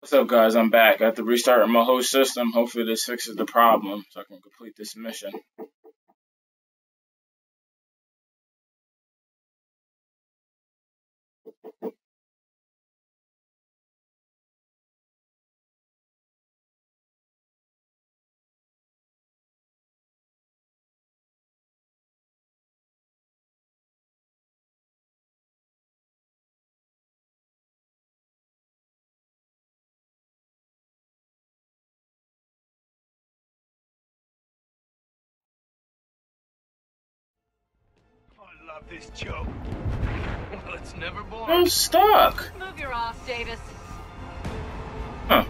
What's up, guys? I'm back. I have to restart my whole system. Hopefully this fixes the problem so I can complete this mission. I love this job. Well, it's never boring. I'm stuck. Move your ass, Davis. Huh.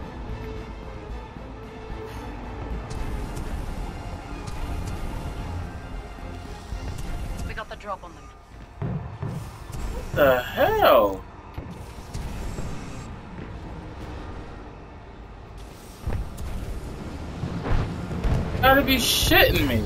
We got the drop on them. What the hell? Gotta be shitting me.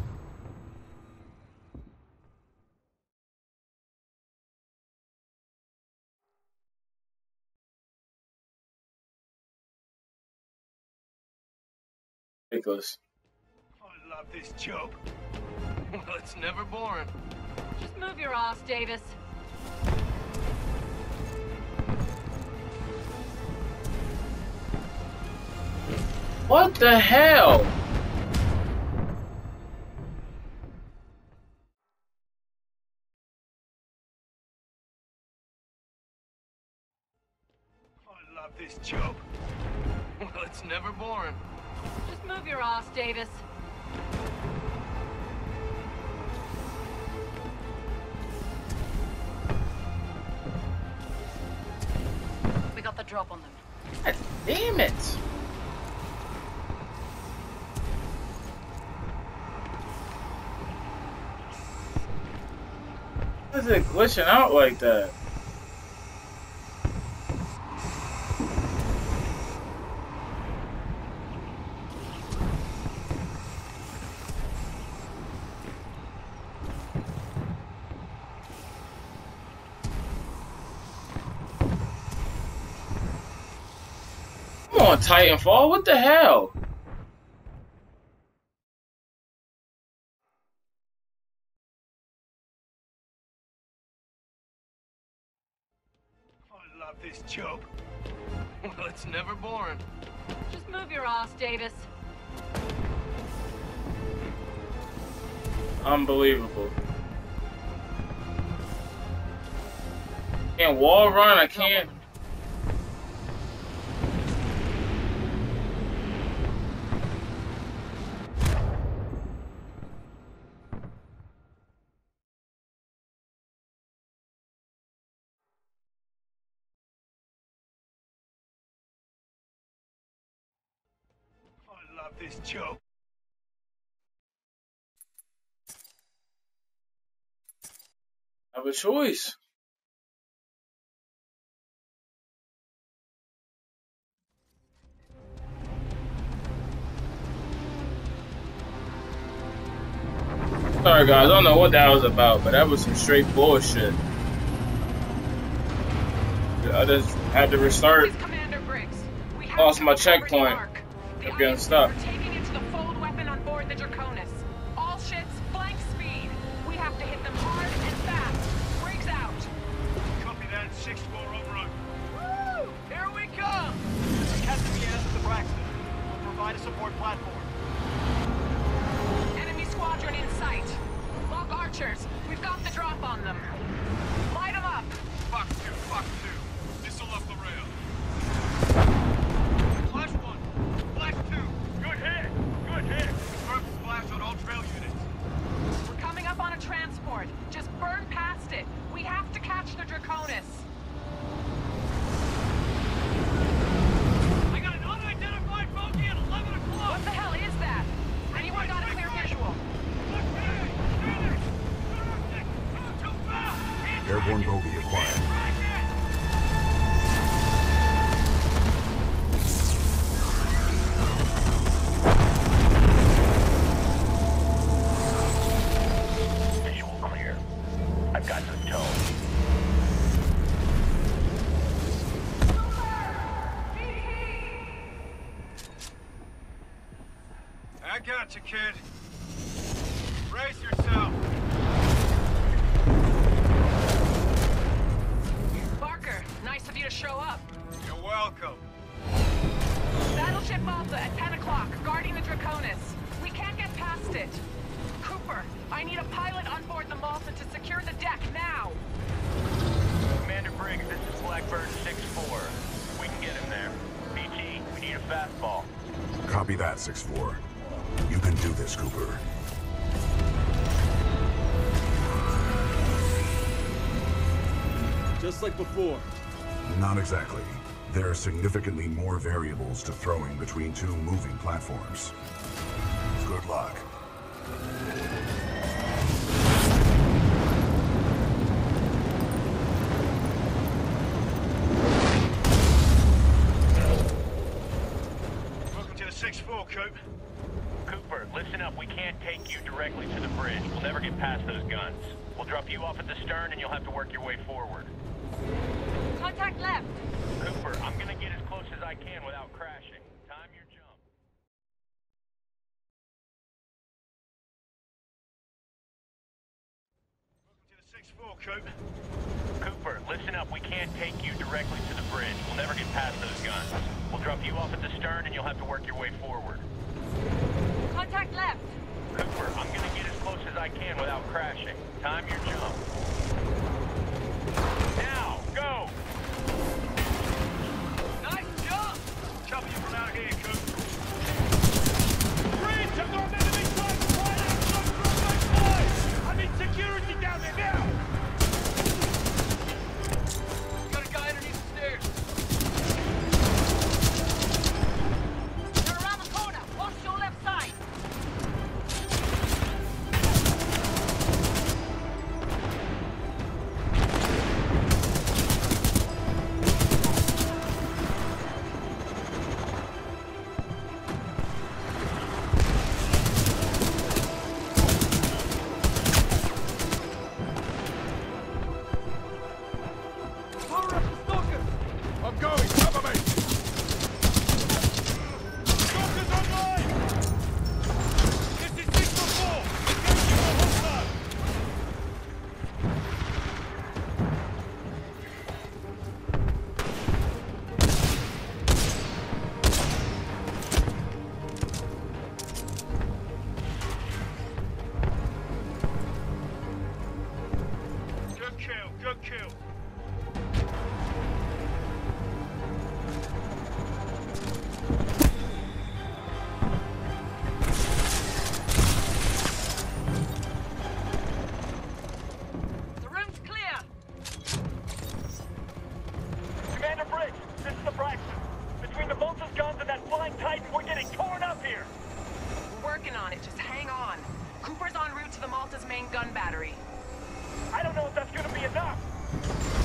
Ridiculous. I love this job. Well, it's never boring. Just move your ass, Davis. What the hell? I love this job. Well, it's never boring. Just move your ass, Davis. We got the drop on them. God damn it. Why is it glitching out like that? Come on, Titanfall, what the hell? I love this job. Well, it's never boring. Just move your ass, Davis. Unbelievable. Can't wall run, I can't. I love this job. I have a choice. Sorry guys, I don't know what that was about, but that was some straight bullshit. I just had to restart. Commander Briggs. We have Lost to my recover checkpoint. the Ark. Kept getting stuck. We're taking it to the fold weapon on board the Draconis. All ships, flank speed. We have to hit them hard and fast. Briggs out. Copy that. 6-4 en route. Woo! Here we come. Academy as the Braxton. We'll provide a support platform. Enemy squadron in sight. Lock archers. We've got the drop on them. Light them up. Fox 2, Fox 2. Missile off the rail. Flash 1. Flash 2. Good hit. Good hit. Confirm splash on all trail units. We're coming up on a transport. Just burn past it. We have to catch the Draconis. I got an unidentified bogey at 11 o'clock. What the hell is that? Anyone got a clear visual? Airborne bogey acquired. Visual clear. I've got some tone. Gotcha, kid. Brace yourself. Barker, nice of you to show up. You're welcome. Battleship Malta at 10 o'clock, guarding the Draconis. We can't get past it. Cooper, I need a pilot on board the Malta to secure the deck now. Commander Briggs, this is Blackbird 6-4. We can get him there. BT, we need a fastball. Copy that, 6-4. You can do this, Cooper. Just like before. Not exactly. There are significantly more variables to throwing between two moving platforms. Good luck. Welcome to the 6-4, Coop. Cooper, listen up. We can't take you directly to the bridge. We'll never get past those guns. We'll drop you off at the stern and you'll have to work your way forward. Contact left. Cooper, I'm gonna get as close as I can without crashing. Time your jump. Welcome to the 6-4, Coop. Cooper, listen up. We can't take you directly to the bridge. We'll never get past those guns. We'll drop you off at the stern and you'll have to work your way forward. Contact left. Cooper, I'm gonna get as close as I can without crashing. Time your jump. Now, go! Nice jump! Chopper you from out here, Coop. Bridge! I've got an enemy tank right outside from my side! I need security down there now! Got a guy underneath the stairs. They're around the corner. Watch your left side. I'm going! Cover me! Stalkers online! This is 6-4! Engaging the hostile! Good kill, good kill. The room's clear. Commander Briggs, this is the Braxton. Between the Malta's guns and that flying Titan, we're getting torn up here. We're working on it. Just hang on. Cooper's en route to the Malta's main gun battery. I don't know if that's gonna be enough.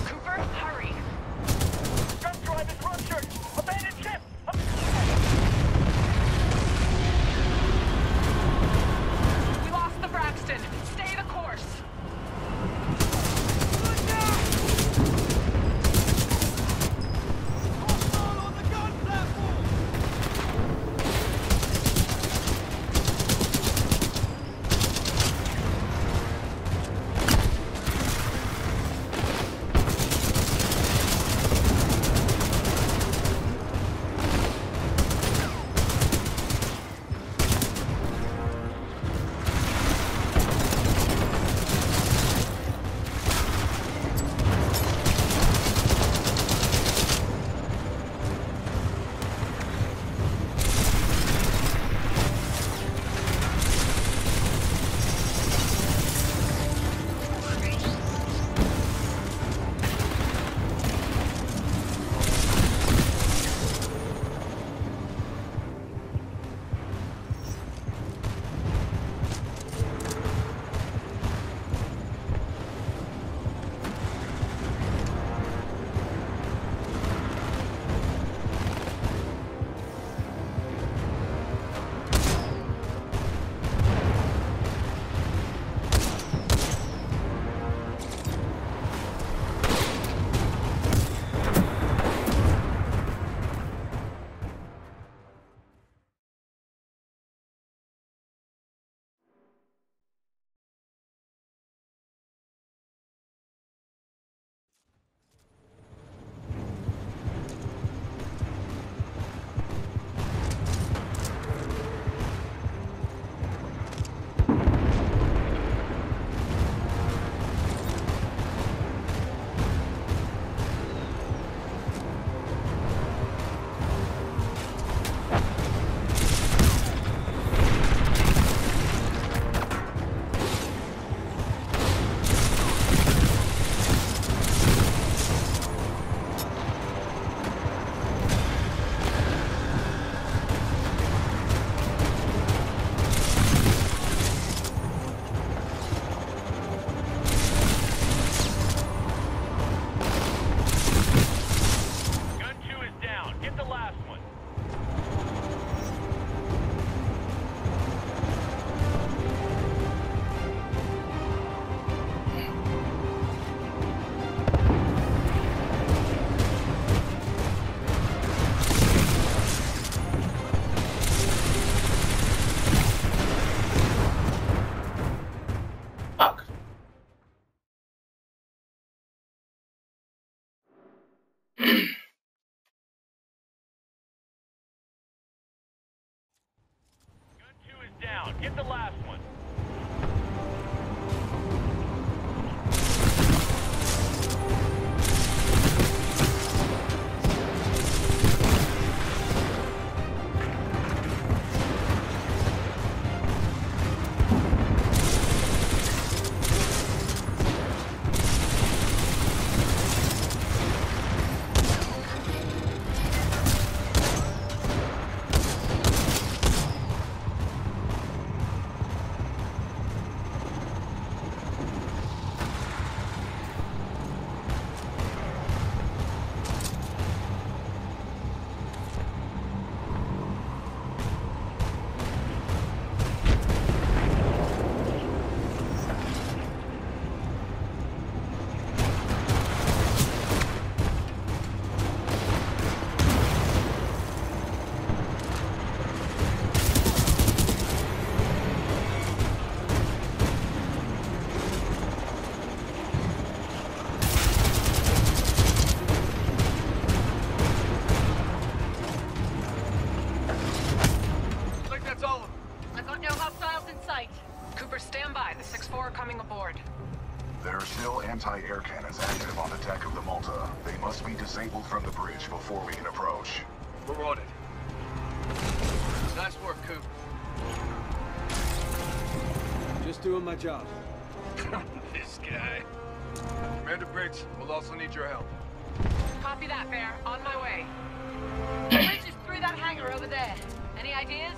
2 is down. Get the last one. There are still anti-air cannons active on the deck of the Malta. They must be disabled from the bridge before we can approach. We're on it. Nice work, Coop. Just doing my job. This guy. Commander Briggs, we'll also need your help. Copy that, Bear. On my way. The bridge is through that hangar over there. Any ideas?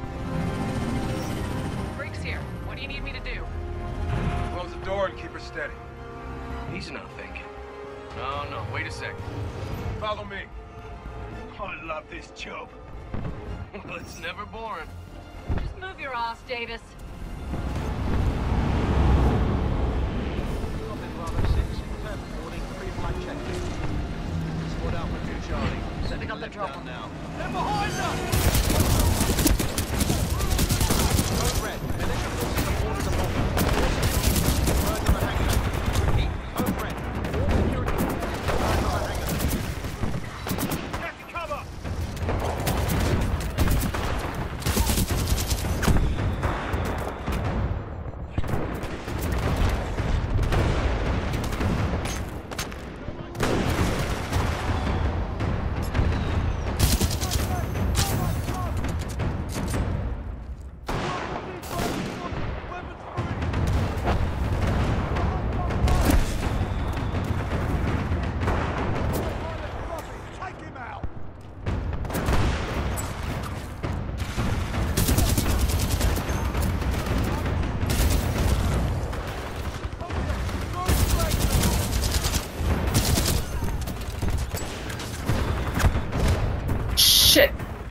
Briggs here. What do you need me to do? Close the door and keep her steady. He's not thinking. No, wait a second. Follow me. I love this job. Well, it's never boring. Just move your ass, Davis. Squad Alpha 2 Charlie. Setting up the left drop down now. They're behind us! Code red. Militia forces have boarded the Malta. Birds on the hangar. Repeat. Code red. All security forces. Birds on the hangar. Get to cover! Shit!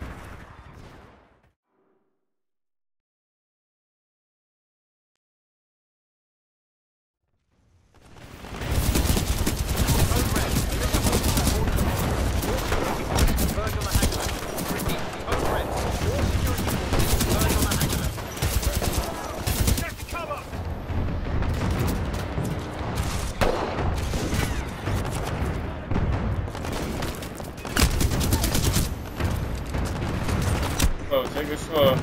Birds on the hangar. Repeat. Code red. All security forces. Birds on the hangar. Get to cover! Slow, take it slow.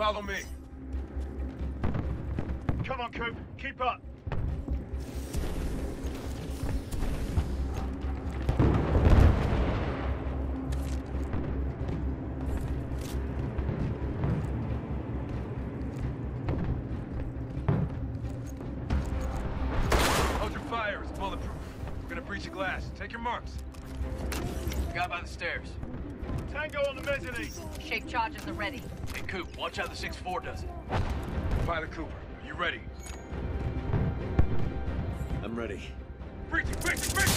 Follow me. Come on, Coop. Keep up. Hold your fire. It's bulletproof. We're gonna breach the glass. Take your marks. Guy by the stairs. Tango on the mezzanine. Shape charges are ready. Hey, Coop, watch how the 6-4 does it. Pilot Cooper, are you ready? I'm ready. Breaching, breaching, breaching!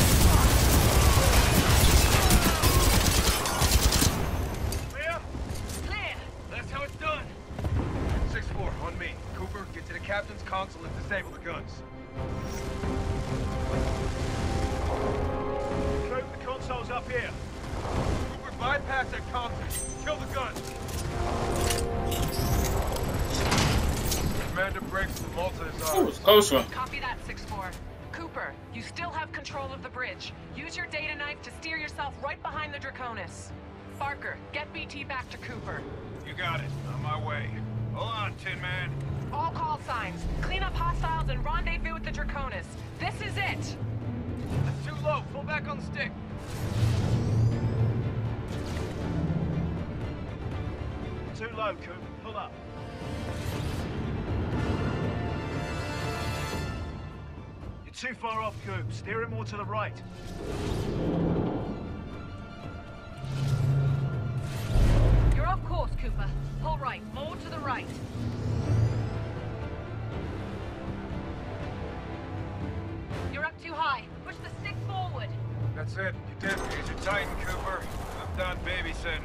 Clear? Clear! That's how it's done. 6-4, on me. Cooper, get to the captain's console and disable the guns. Coop, the console's up here. Cooper, bypass that console. Kill the guns. Commander breaks the Malta is That was ours. a close one. Copy that, 6-4. Cooper, you still have control of the bridge. Use your data knife to steer yourself right behind the Draconis. Barker, get BT back to Cooper. You got it. On my way. Hold on, Tin Man. All call signs. Clean up hostiles and rendezvous with the Draconis. This is it! That's too low. Pull back on the stick. Too low, Coop. Pull up. You're too far off, Coop. Steer it more to the right. You're off course, Cooper. Pull right. More to the right. You're up too high. Push the stick forward. That's it. You did. Here's your Titan, Cooper. I'm done babysitting.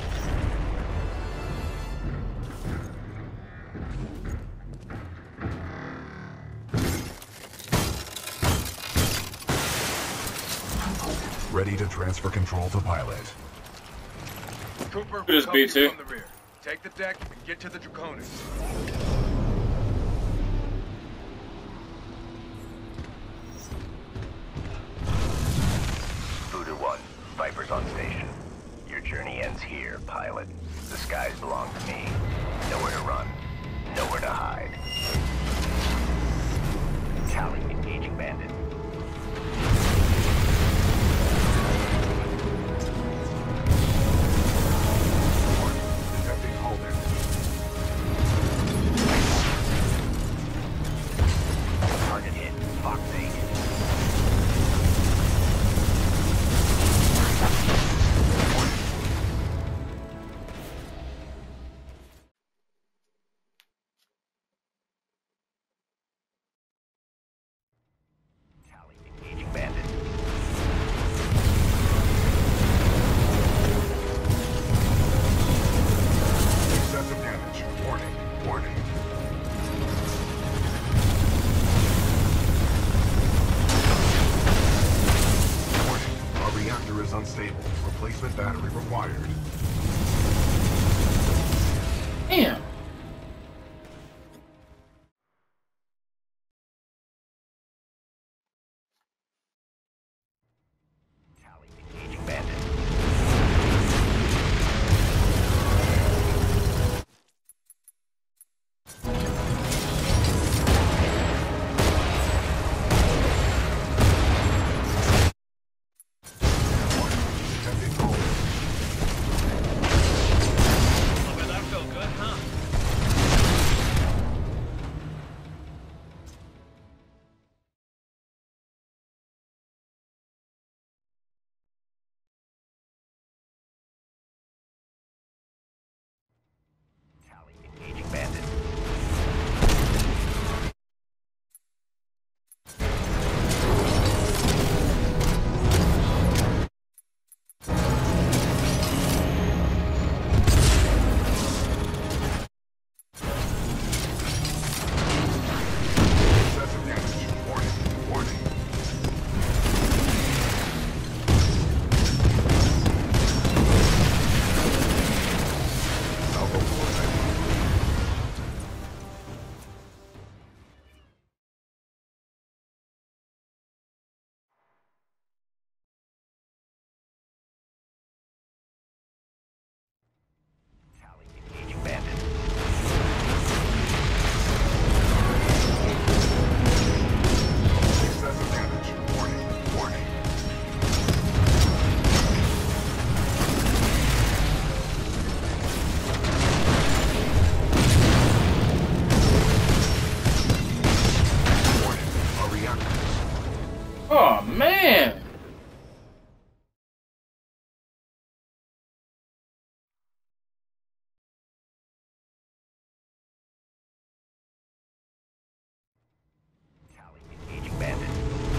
Ready to transfer control to pilot. Cooper, It is help you B2. from the rear. Take the deck and get to the Draconis. Voodoo 1, Viper's on station. Your journey ends here, pilot. The skies belong to me. Nowhere to run. Nowhere to hide. Tally, engaging bandit. Detecting hull damage. Target hit. Fox 8. Tally, engaging bandit. Excessive damage. Warning. Warning. Warning. Our reactor is unstable. Replacement battery required. Damn. Tally, engaging bandit. Detecting hull. I bet that felt good, huh? Oh, man. Engaging bandit.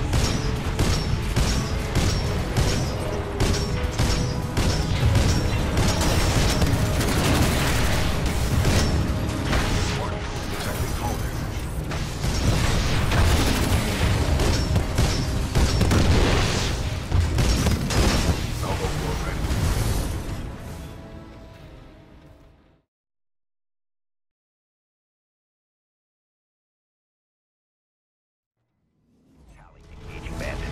Engaging bandit.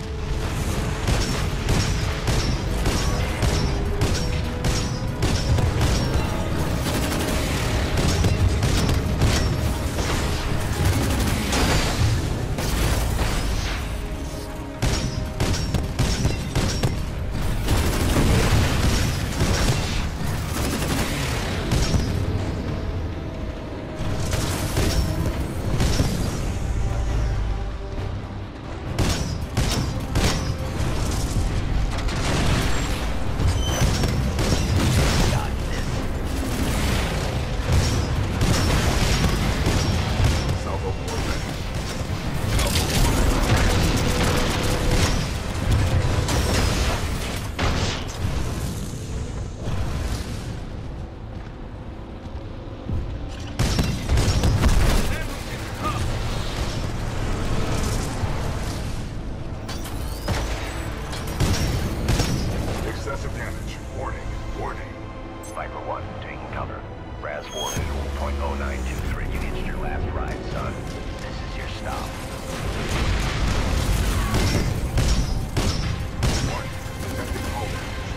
Excessive damage. Warning. Warning. Viper 1, taking cover. Raz 4 visual, .0923. You hitched your last ride, son. This is your stop. Warning. Detecting hull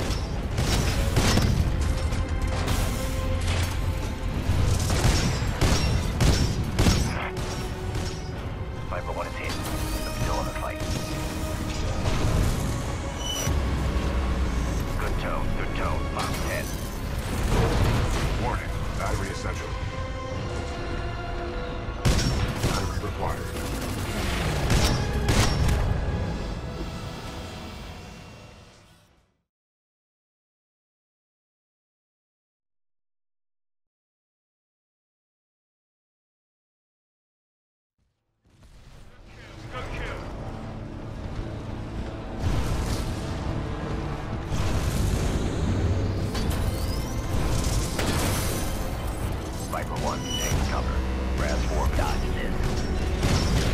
damage. Viper 1 is hit. I'm still in the fight. Good tone, good tone. Fox 10. Warning. Battery essential. Battery required. Good kill. Viper 1, taking cover. Raz 4, dodge this.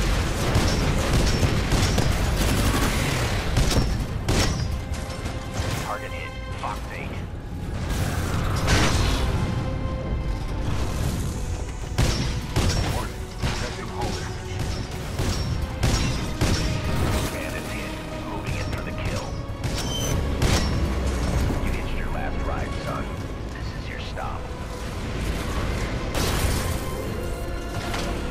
Target hit. Fox 8. Warning. Detecting hull damage. Bandits hit. Moving in for the kill. You hitched your last ride, son. This is your stop.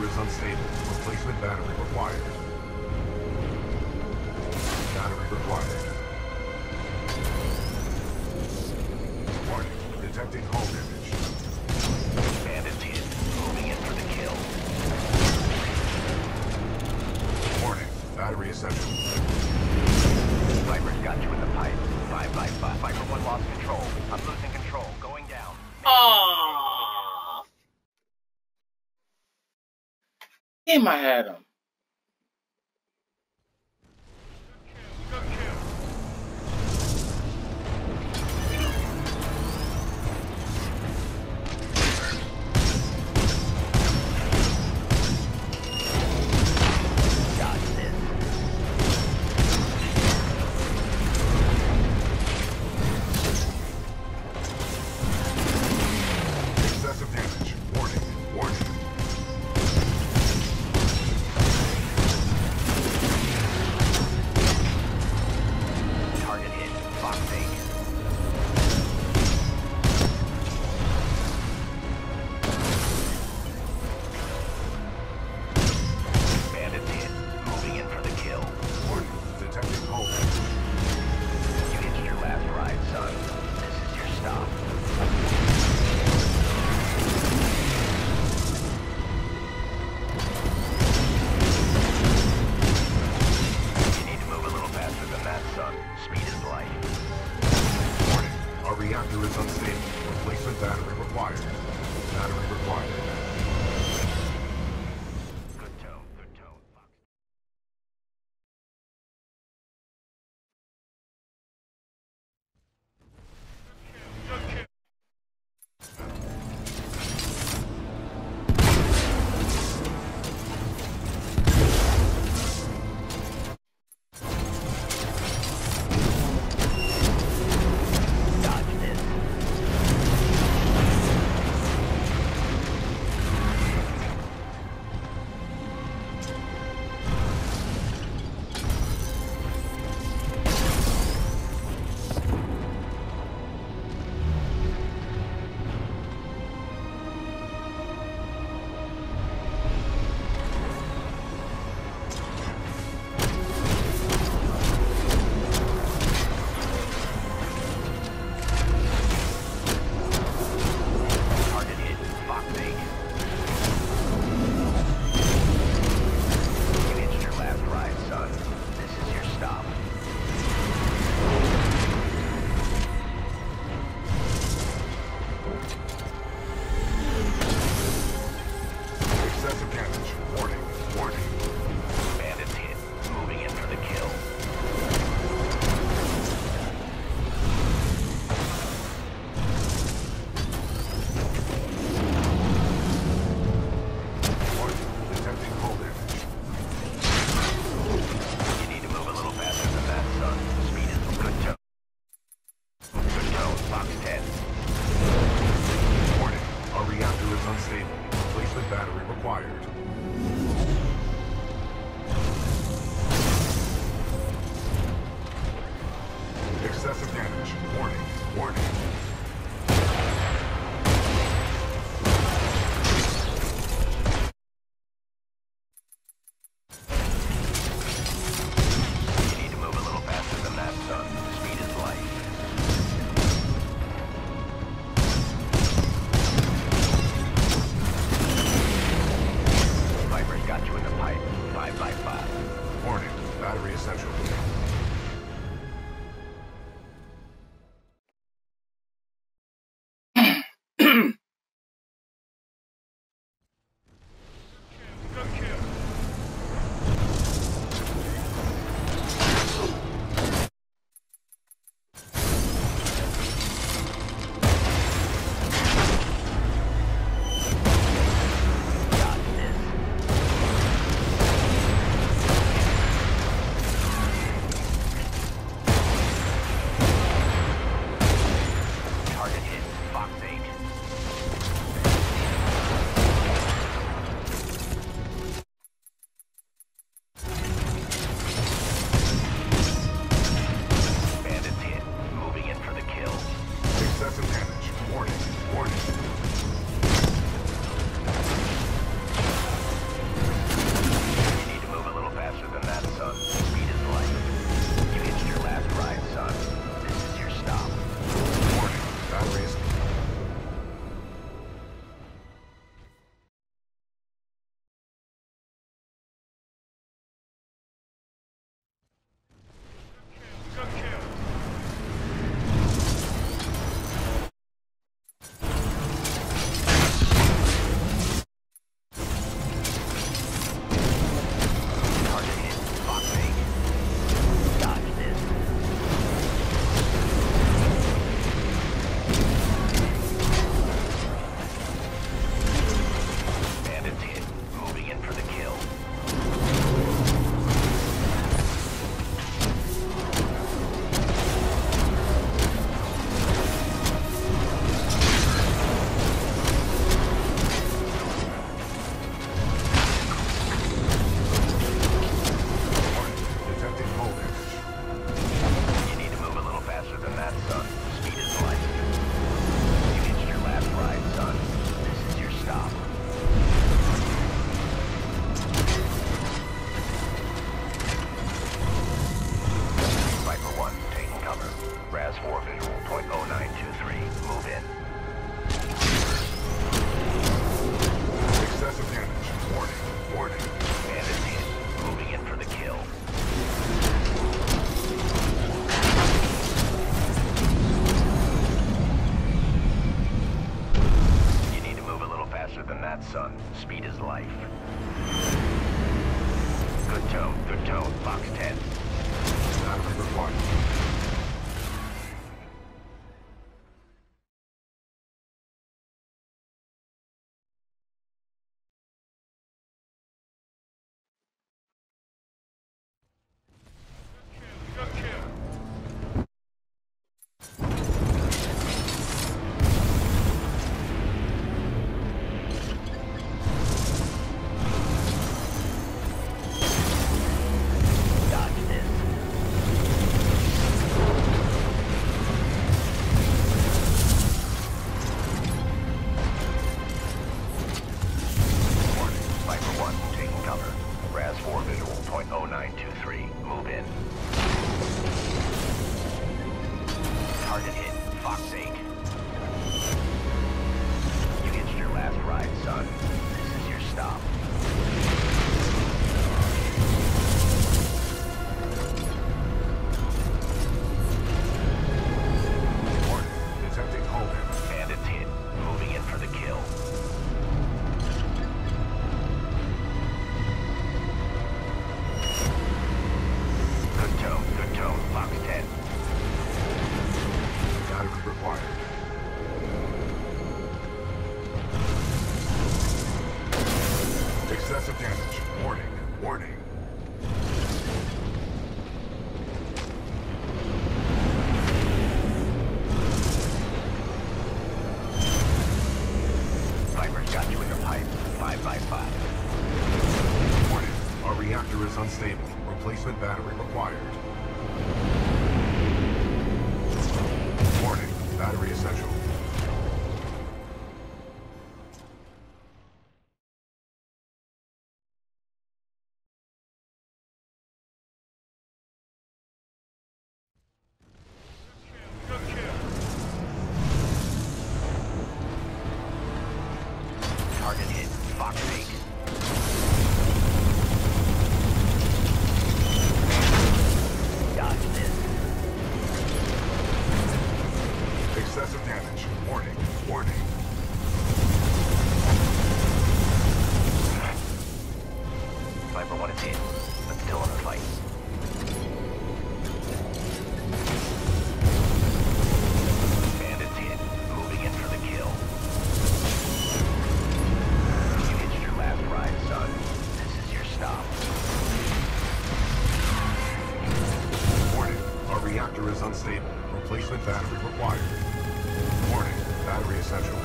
reactor is unstable. Replacement battery required. Battery required. Warning, detecting hull damage. Bandits hit. Moving in for the kill. Warning, battery essential. Viper's got you in the pipe. 5 by 5. Viper 1 lost control. I'm losing control. Going down. Oh! Damn, I had him. Excessive damage. Warning, warning. Target hit. Fox 8. Bandits hit. Moving in for the kill. Warning, detecting hull damage. You hitched your last ride, son. This is your stop. You need to move a little faster than that, son. Speed is life. Warning, our reactor is unstable. Replacement battery required. Battery required. Good tone, good tone. Fox. Dodge this. Target hit. Fox 8. You hitched your last ride, son. This is your stop. Excessive damage. Warning, warning. Bandits hit. Moving in for the kill. Warning, detecting hull damage. You need to move a little faster than that, son. Speed is good tone. Good tone. Fox 10. Warning, our reactor is unstable. Replacement battery required. Excessive damage. Warning, warning. You need to move a little faster than that, son. Speed is life. Viper's got you in the pipe. 5 by 5. Warning, battery essential. Dodge this. that, son. Speed is life. Good tone, Fox 10. Battery required. Excessive damage. Warning. Warning. Viper's got you in the pipe. 5x5. Warning. Our reactor is unstable. Replacement battery required. Warning. Battery essential. Target hit. Fox 8. Dodge this. Excessive damage. Warning. Warning. Viper 1 is hit, but still in the fight. Bandits hit, moving in for the kill. You hitched your last ride, son. This is your stop. Warning. Our reactor is unstable. Replacement battery required. Warning. Battery essential.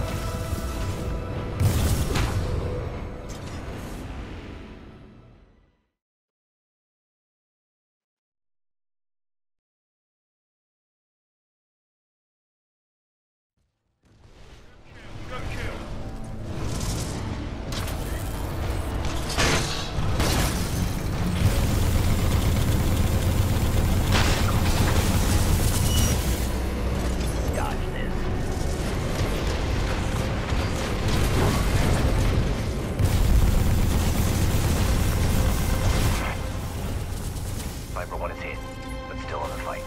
Dodge this. Viper 1 is hit, but still in the fight.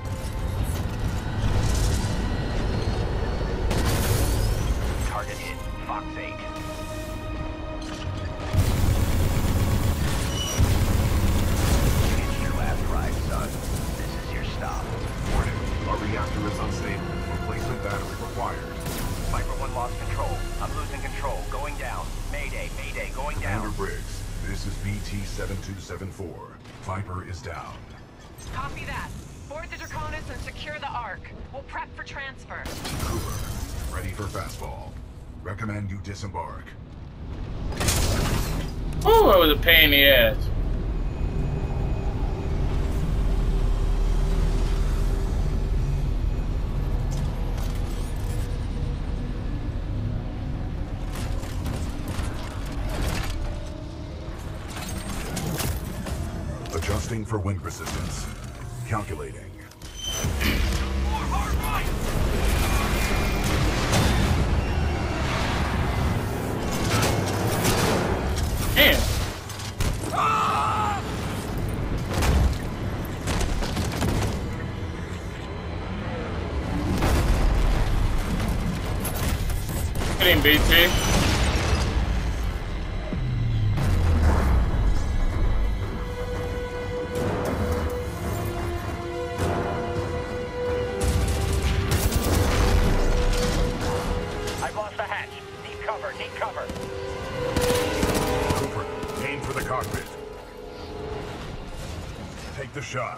Target hit. Fox 8. You hitched your last ride, son. This is your stop. Warning. Our reactor is unstable. Replacement battery required. Viper 1 lost control. I'm losing control. Going down. Mayday, mayday, going Commander down. Briggs, this is BT-7274. Viper is down. Copy that. Board the Draconis and secure the Ark. We'll prep for transfer. Cooper, ready for fastball. Recommend you disembark. Oh, that was a pain in the ass. Adjusting for wind resistance. Calculating. Damn. Getting BT. cockpit. Take the shot.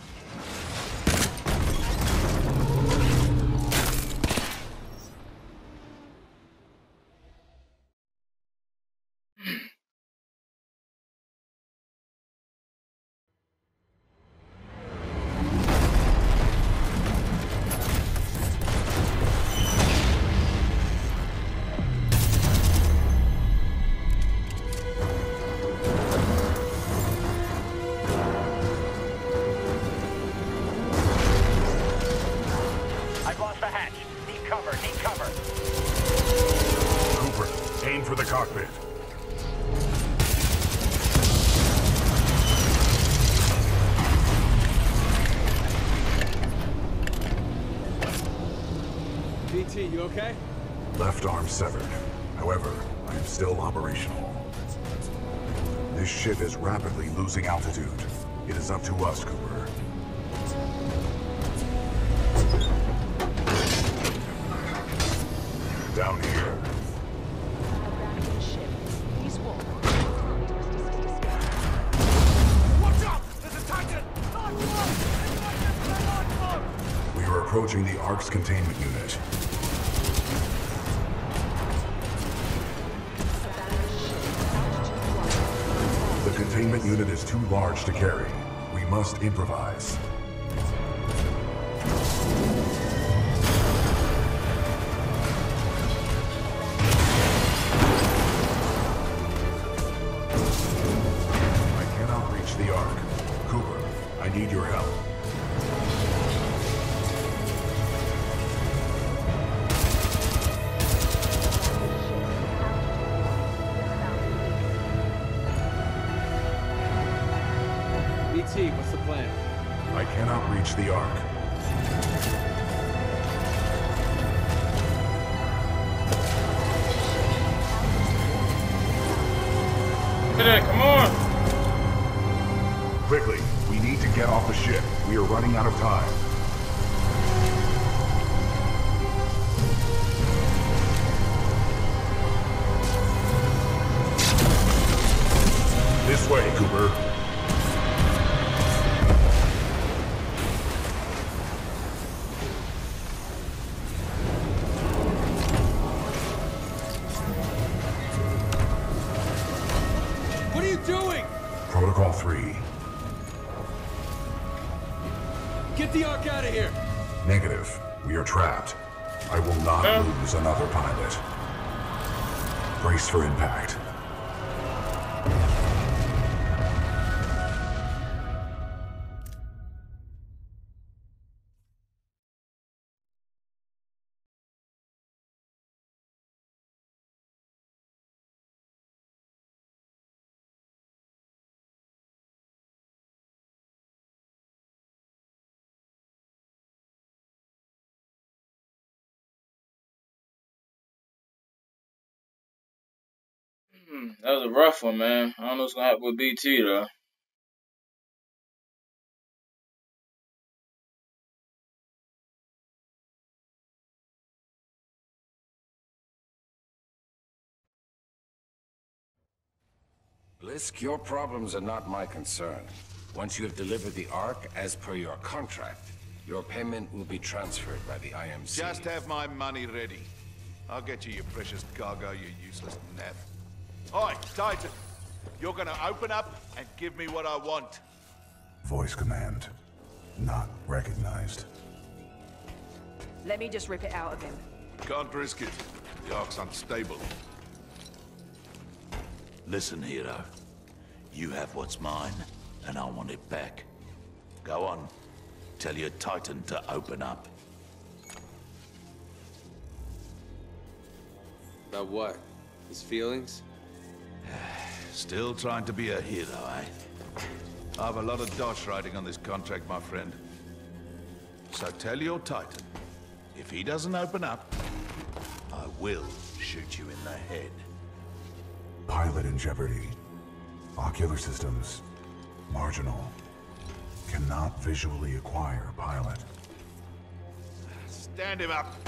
For the cockpit. BT, you okay? Left arm severed. However, I am still operational. This ship is rapidly losing altitude. It is up to us, Cooper. Down here. We are approaching the Ark's containment unit. The containment unit is too large to carry. We must improvise. I cannot reach the Ark. Cooper, I need your help. BT, what's the plan? I cannot reach the Ark. Come on! Quickly, we need to get off the ship. We are running out of time. This way, Cooper. What are you doing? Protocol 3. Get the Ark out of here! Negative. We are trapped. I will not lose another pilot. Brace for impact. That was a rough one, man. I don't know what's gonna happen with BT though. Blisk, your problems are not my concern. Once you have delivered the Ark as per your contract, your payment will be transferred by the IMC. Just have my money ready. I'll get you your precious cargo, you useless naff. Oi, Titan! You're gonna open up and give me what I want. Voice command. Not recognized. Let me just rip it out of him. Can't risk it. The Ark's unstable. Listen, hero. You have what's mine, and I want it back. Go on. Tell your Titan to open up. About what? His feelings? Still trying to be a hero, eh? I have a lot of dosh riding on this contract, my friend. So tell your Titan, if he doesn't open up, I will shoot you in the head. Pilot in jeopardy. Ocular systems. Marginal. Cannot visually acquire pilot. Stand him up.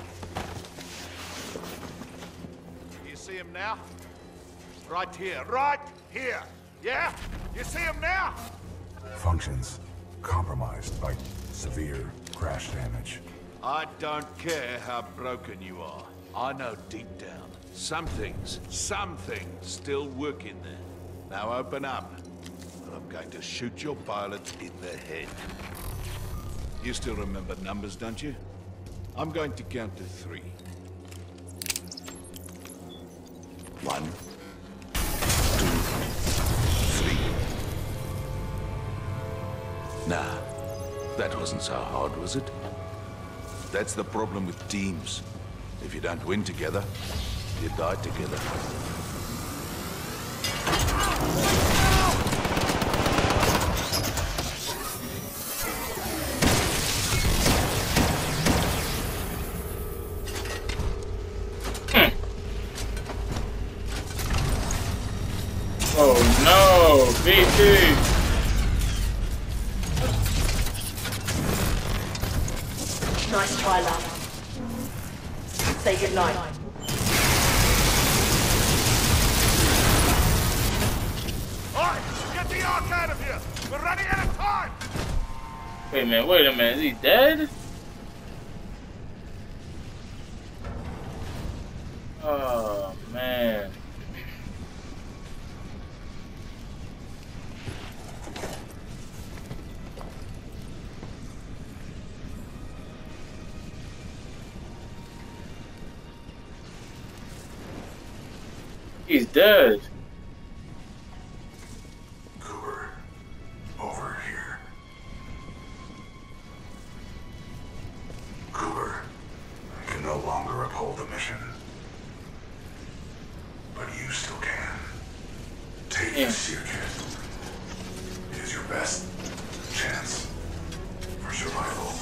You see him now? Right here, right here! Yeah? You see him now? Functions compromised by severe crash damage. I don't care how broken you are. I know deep down, some things still work in there. Now open up, and I'm going to shoot your pilot in the head. You still remember numbers, don't you? I'm going to count to 3. 1, 2, 3. Nah, that wasn't so hard, was it? That's the problem with teams. If you don't win together, you die together. Oh no, BT! Nice try, lad. Say goodnight. Alright, get the Ark out of here! We're running out of time! Wait a minute, is he dead? Oh man. He's dead. Cooper, over here. Cooper, I can no longer uphold the mission. But you still can. Take this seer kit. It is your best chance for survival.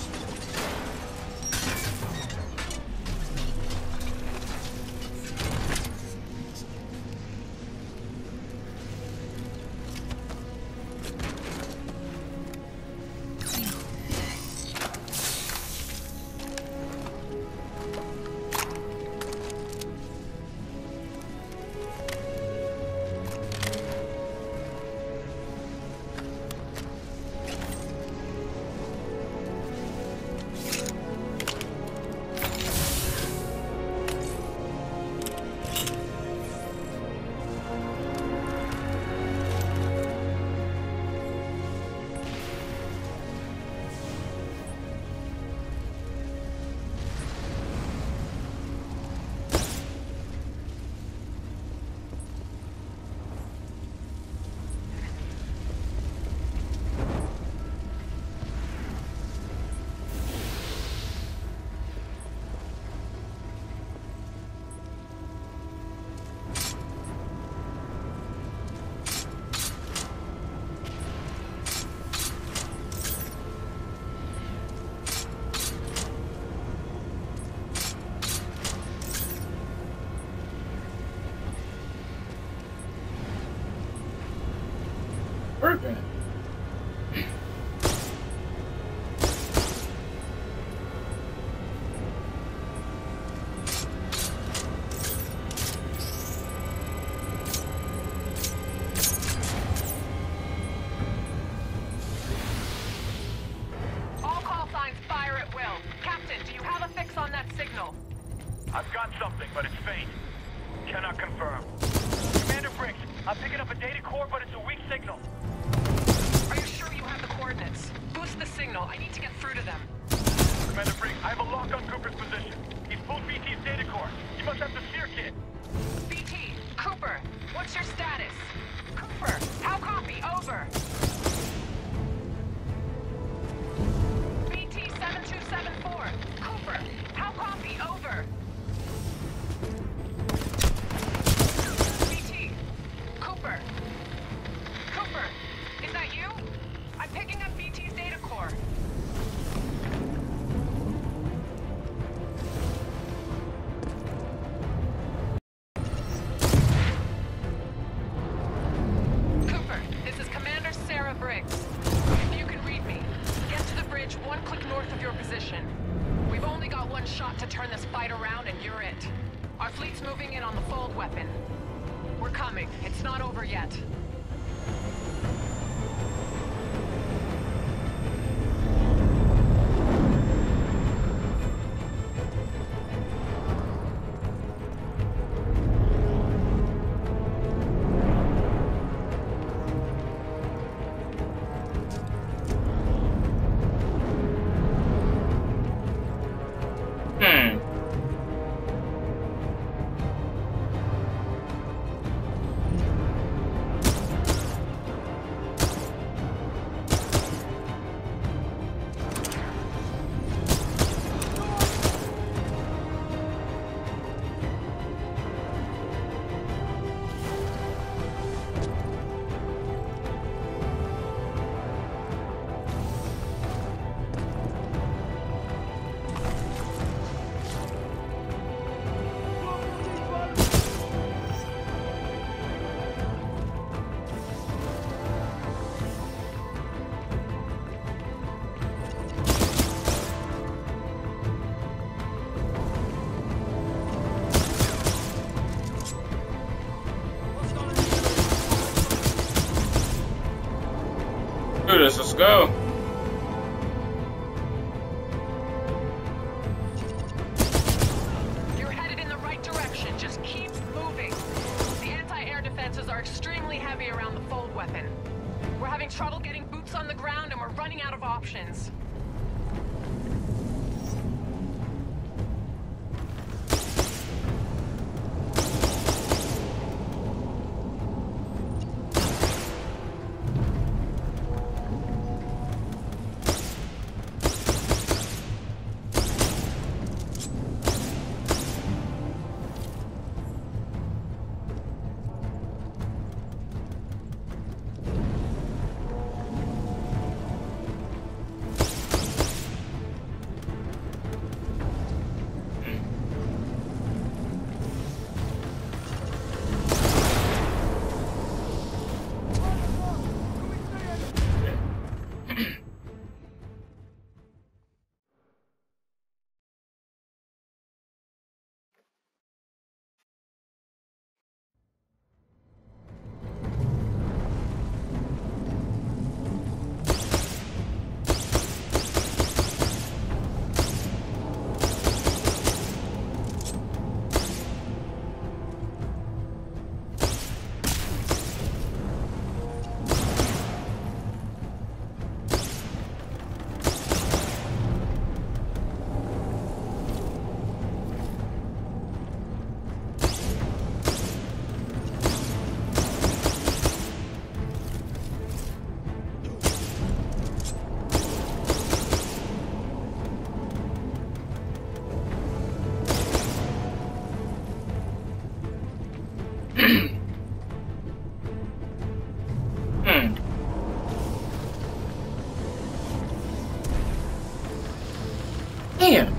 Working. All call signs fire at will. Captain, do you have a fix on that signal? I've got something, but it's faint. Cannot confirm. Commander Briggs, I'm picking up a data core, but it's a weak signal. Are you sure you have the coordinates? Boost the signal. I need to get through to them. Commander Briggs, I have a lock on Cooper's position. He's pulled BT's data core. You must have the seer kit. BT, Cooper, what's your status? Cooper, how copy? Over. BT 7274. Cooper, how copy? Over. BT, Cooper. Cooper, is that you? I'm picking up BT's data core. Cooper, this is Commander Sarah Briggs. If you can read me, get to the bridge 1 click north of your position. We've only got one shot to turn this fight around and you're it. Our fleet's moving in on the fold weapon. We're coming. It's not over yet. Do this, let's go. You're headed in the right direction. Just keep moving. The anti-air defenses are extremely heavy around the fold weapon. We're having trouble getting boots on the ground and we're running out of options. Damn.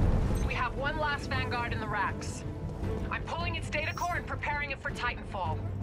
Vanguard in the racks. I'm pulling its data core and preparing it for Titanfall.